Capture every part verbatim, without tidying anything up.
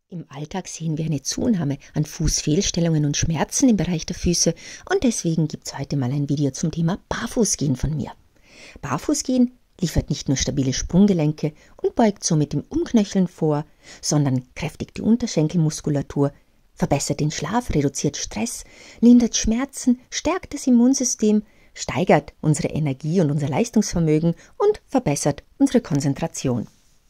Im Alltag sehen wir eine Zunahme an Fußfehlstellungen und Schmerzen im Bereich der Füße und deswegen gibt es heute mal ein Video zum Thema Barfußgehen von mir. Barfußgehen liefert nicht nur stabile Sprunggelenke und beugt somit im Umknöcheln vor, sondern kräftigt die Unterschenkelmuskulatur, verbessert den Schlaf, reduziert Stress, lindert Schmerzen, stärkt das Immunsystem, steigert unsere Energie und unser Leistungsvermögen und verbessert unsere Konzentration.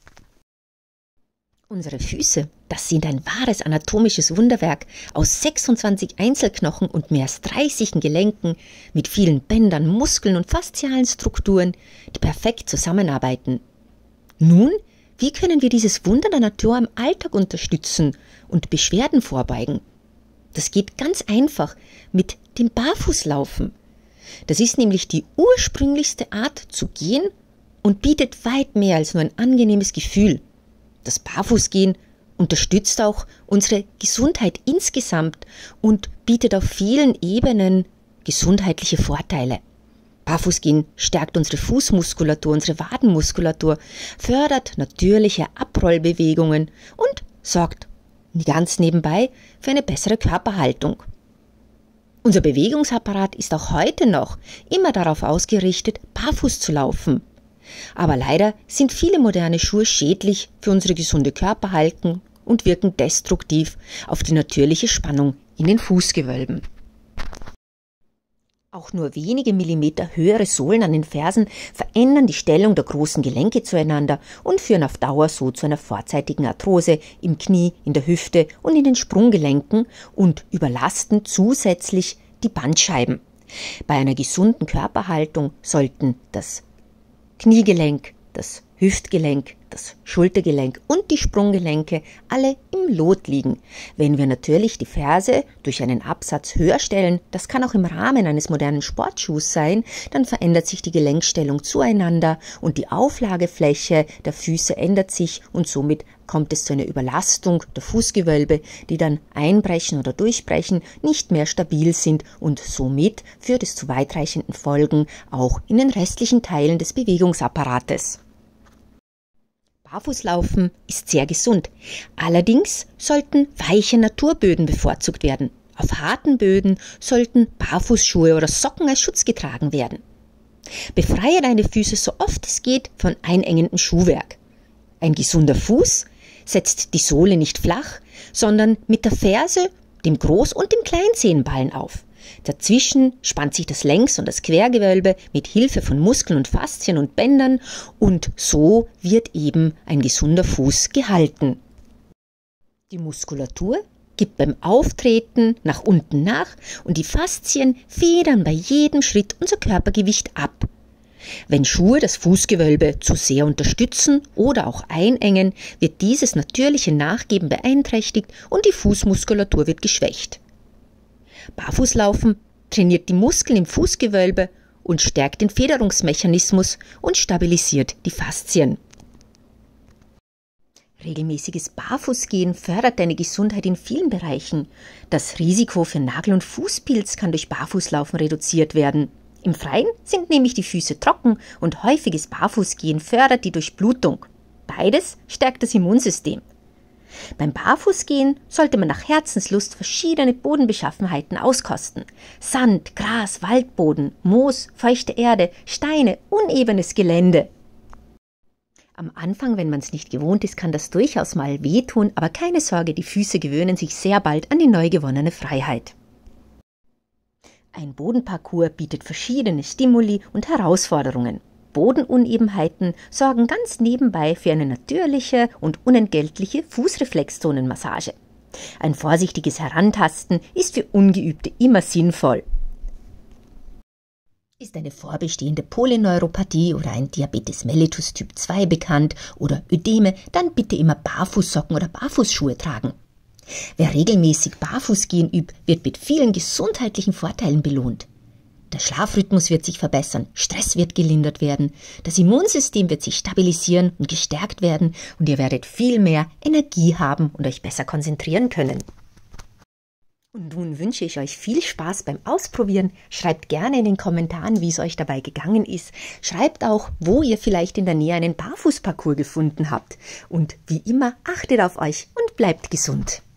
Unsere Füße, das sind ein wahres anatomisches Wunderwerk aus sechsundzwanzig Einzelknochen und mehr als dreißig Gelenken mit vielen Bändern, Muskeln und faszialen Strukturen, die perfekt zusammenarbeiten. Nun, wie können wir dieses Wunder der Natur im Alltag unterstützen und Beschwerden vorbeugen? Das geht ganz einfach mit dem Barfußlaufen. Das ist nämlich die ursprünglichste Art zu gehen und bietet weit mehr als nur ein angenehmes Gefühl. Das Barfußgehen unterstützt auch unsere Gesundheit insgesamt und bietet auf vielen Ebenen gesundheitliche Vorteile. Barfußgehen stärkt unsere Fußmuskulatur, unsere Wadenmuskulatur, fördert natürliche Abrollbewegungen und sorgt ganz nebenbei für eine bessere Körperhaltung. Unser Bewegungsapparat ist auch heute noch immer darauf ausgerichtet, barfuß zu laufen. Aber leider sind viele moderne Schuhe schädlich für unsere gesunde Körperhaltung und wirken destruktiv auf die natürliche Spannung in den Fußgewölben. Auch nur wenige Millimeter höhere Sohlen an den Fersen verändern die Stellung der großen Gelenke zueinander und führen auf Dauer so zu einer vorzeitigen Arthrose im Knie, in der Hüfte und in den Sprunggelenken und überlasten zusätzlich die Bandscheiben. Bei einer gesunden Körperhaltung sollten das Kniegelenk, das Hüftgelenk, das Schultergelenk und die Sprunggelenke alle im Lot liegen. Wenn wir natürlich die Ferse durch einen Absatz höher stellen, das kann auch im Rahmen eines modernen Sportschuhs sein, dann verändert sich die Gelenkstellung zueinander und die Auflagefläche der Füße ändert sich und somit kommt es zu einer Überlastung der Fußgewölbe, die dann einbrechen oder durchbrechen, nicht mehr stabil sind und somit führt es zu weitreichenden Folgen auch in den restlichen Teilen des Bewegungsapparates. Barfußlaufen ist sehr gesund. Allerdings sollten weiche Naturböden bevorzugt werden. Auf harten Böden sollten Barfußschuhe oder Socken als Schutz getragen werden. Befreie deine Füße so oft es geht von einengendem Schuhwerk. Ein gesunder Fuß setzt die Sohle nicht flach, sondern mit der Ferse, dem Groß- und dem Kleinzehenballen auf. Dazwischen spannt sich das Längs- und das Quergewölbe mit Hilfe von Muskeln und Faszien und Bändern und so wird eben ein gesunder Fuß gehalten. Die Muskulatur gibt beim Auftreten nach unten nach und die Faszien federn bei jedem Schritt unser Körpergewicht ab. Wenn Schuhe das Fußgewölbe zu sehr unterstützen oder auch einengen, wird dieses natürliche Nachgeben beeinträchtigt und die Fußmuskulatur wird geschwächt. Barfußlaufen trainiert die Muskeln im Fußgewölbe und stärkt den Federungsmechanismus und stabilisiert die Faszien. Regelmäßiges Barfußgehen fördert deine Gesundheit in vielen Bereichen. Das Risiko für Nagel- und Fußpilz kann durch Barfußlaufen reduziert werden. Im Freien sind nämlich die Füße trocken und häufiges Barfußgehen fördert die Durchblutung. Beides stärkt das Immunsystem. Beim Barfußgehen sollte man nach Herzenslust verschiedene Bodenbeschaffenheiten auskosten. Sand, Gras, Waldboden, Moos, feuchte Erde, Steine, unebenes Gelände. Am Anfang, wenn man es nicht gewohnt ist, kann das durchaus mal wehtun, aber keine Sorge, die Füße gewöhnen sich sehr bald an die neu gewonnene Freiheit. Ein Bodenparcours bietet verschiedene Stimuli und Herausforderungen. Bodenunebenheiten sorgen ganz nebenbei für eine natürliche und unentgeltliche Fußreflexzonenmassage. Ein vorsichtiges Herantasten ist für Ungeübte immer sinnvoll. Ist eine vorbestehende Polyneuropathie oder ein Diabetes mellitus Typ zwei bekannt oder Ödeme, dann bitte immer Barfußsocken oder Barfußschuhe tragen. Wer regelmäßig Barfußgehen übt, wird mit vielen gesundheitlichen Vorteilen belohnt. Der Schlafrhythmus wird sich verbessern, Stress wird gelindert werden, das Immunsystem wird sich stabilisieren und gestärkt werden und ihr werdet viel mehr Energie haben und euch besser konzentrieren können. Und nun wünsche ich euch viel Spaß beim Ausprobieren. Schreibt gerne in den Kommentaren, wie es euch dabei gegangen ist. Schreibt auch, wo ihr vielleicht in der Nähe einen Barfußparcours gefunden habt. Und wie immer, achtet auf euch und bleibt gesund.